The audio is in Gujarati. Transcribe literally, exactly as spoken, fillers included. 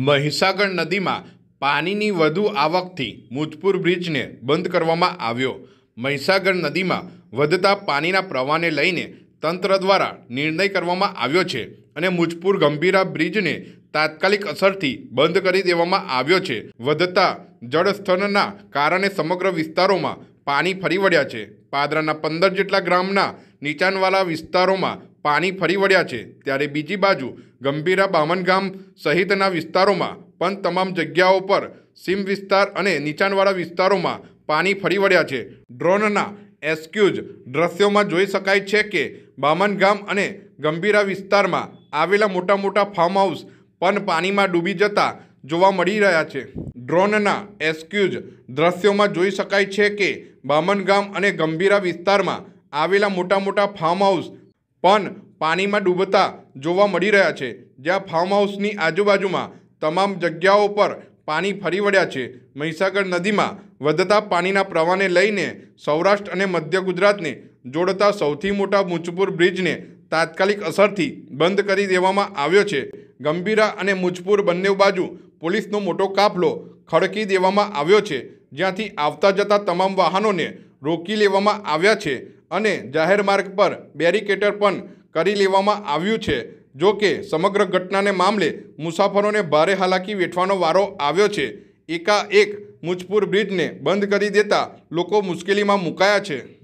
મહીસાગર નદીમાં પાણીની વધુ આવકથી મુજપુર બ્રિજને બંધ કરવામાં આવ્યો। મહીસાગર નદીમાં વધતા પાણીના પ્રવાહને લઈને તંત્ર દ્વારા નિર્ણય કરવામાં આવ્યો છે અને મુજપુર ગંભીરા બ્રિજને તાત્કાલિક અસરથી બંધ કરી દેવામાં આવ્યો છે। વધતા જળસ્તરના કારણે સમગ્ર વિસ્તારોમાં પાણી ફરી વળ્યા છે। પાદરાના પંદર જેટલા ગ્રામના નીચાણવાળા વિસ્તારોમાં પાણી ફરી વળ્યા છે, ત્યારે બીજી બાજુ ગંભીરા બામનગામ સહિતના વિસ્તારોમાં પણ તમામ જગ્યાઓ પર સીમ વિસ્તાર અને નીચાણવાળા વિસ્તારોમાં પાણી ફરી વળ્યા છે। ડ્રોનના એસ્ક્યુઝ દ્રશ્યોમાં જોઈ શકાય છે કે બામનગામ અને ગંભીરા વિસ્તારમાં આવેલા મોટા મોટા ફાર્મ હાઉસ પણ પાણીમાં ડૂબી જતા જોવા મળી રહ્યા છે। ડ્રોનના એસ્ક્યુઝ દ્રશ્યોમાં જોઈ શકાય છે કે બામનગામ અને ગંભીરા વિસ્તારમાં આવેલા મોટા મોટા ફાર્મ હાઉસ પણ પાણીમાં ડૂબતા જોવા મળી રહ્યા છે, જ્યાં ફાર્મ હાઉસની આજુબાજુમાં તમામ જગ્યાઓ પર પાણી ફરી વળ્યા છે। મહીસાગર નદીમાં વધતા પાણીના પ્રવાહને લઈને સૌરાષ્ટ્ર અને મધ્ય ગુજરાતને જોડતા સૌથી મોટા મુજપુર બ્રિજને તાત્કાલિક અસરથી બંધ કરી દેવામાં આવ્યો છે। ગંભીરા અને મુજપુર બંને બાજુ પોલીસનો મોટો કાફલો ખડકી દેવામાં આવ્યો છે, જ્યાંથી આવતા જતા તમામ વાહનોને રોકી લેવામાં આવ્યા છે અને જાહેર માર્ગ પર બેરિકેટર પણ કરી લેવામાં આવ્યું છે। જો કે સમગ્ર ઘટનાને મામલે મુસાફરોને ભારે હાલાકી વેઠવાનો વારો આવ્યો છે। એકાએક મુજપુર બ્રિજને બંધ કરી દેતા લોકો મુશ્કેલીમાં મુકાયા છે।